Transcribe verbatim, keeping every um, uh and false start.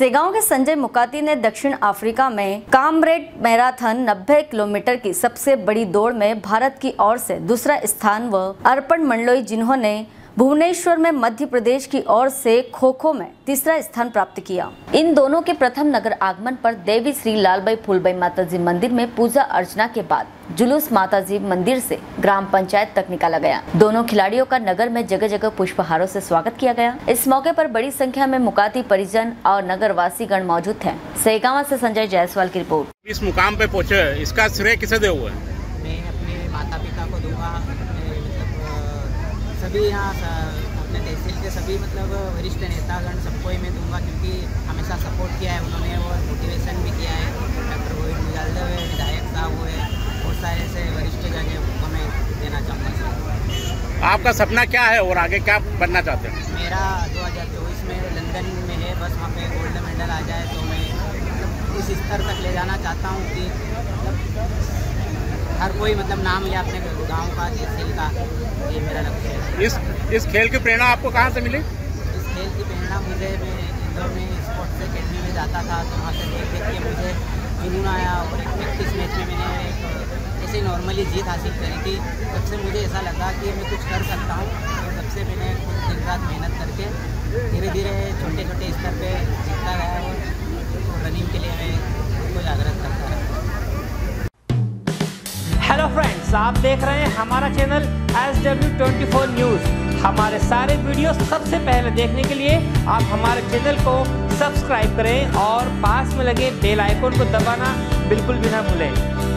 सेगांव के संजय मुकाती ने दक्षिण अफ्रीका में कामरेड मैराथन नब्बे किलोमीटर की सबसे बड़ी दौड़ में भारत की ओर से दूसरा स्थान व अर्पण मंडलोई जिन्होंने भुवनेश्वर में मध्य प्रदेश की ओर से खो खो में तीसरा स्थान प्राप्त किया। इन दोनों के प्रथम नगर आगमन पर देवी श्री लालबाई फूलबाई माताजी मंदिर में पूजा अर्चना के बाद जुलूस माताजी मंदिर से ग्राम पंचायत तक निकाला गया। दोनों खिलाड़ियों का नगर में जगह जगह पुष्पहारों से स्वागत किया गया। इस मौके पर बड़ी संख्या में मुकाती परिजन और नगर वासी गण मौजूद थे। सेगांव से संजय जायसवाल की रिपोर्ट। इस मुकाम पे पहुंचे, इसका श्रेय किसे दे हुआ है? मैं अपने माता पिता को दूंगा, सभी यहाँ अपने तहसील के सभी मतलब वरिष्ठ नेतागण सबको ही मैं दूंगा, क्योंकि हमेशा सपोर्ट किया है उन्होंने और मोटिवेशन भी किया है। डॉक्टर गोविंद मुजालदे हुए, विधायक साहब हुए, बहुत सारे ऐसे वरिष्ठ जगह उनको मैं देना चाहूँगा। आपका सपना क्या है और आगे क्या बनना चाहते हैं? मेरा दो हज़ार चौबीस में लंदन में है, बस वहाँ पे गोल्ड मेडल आ जाए तो मैं मतलब इस स्तर तक ले जाना चाहता हूँ कि मतलब हर कोई मतलब नाम ले अपने गांव का, तहसील का। ये मेरा लक्ष्य है। इस इस खेल की प्रेरणा आपको कहाँ से मिली? इस खेल की प्रेरणा मुझे, मैं इंदौर में स्पोर्ट्स अकेडमी में जाता था तो वहाँ से देख देख के मुझे जुनून आया और एक प्रैक्टिस मैच में मैंने एक ऐसे नॉर्मली जीत हासिल करी थी। तब से मुझे ऐसा लगा कि मैं कुछ कर सकता हूँ, और तब से मैंने खुद दिन रात मेहनत करके धीरे धीरे छोटे छोटे स्तर पर जीतता गया और रनिंग के लिए मैं खुद को जागृत करता रहा। हेलो फ्रेंड्स, आप देख रहे हैं हमारा channel S W twenty four news. हमारे सारे वीडियो सबसे पहले देखने के लिए आप हमारे चैनल को सब्सक्राइब करें और पास में लगे बेल आइकन को दबाना बिल्कुल भी ना भूलें।